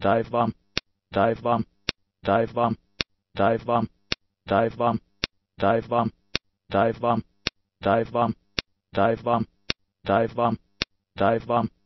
divebomb, divebomb, divebomb, divebomb, divebomb, divebomb, divebomb, divebomb, divebomb, divebomb, divebomb.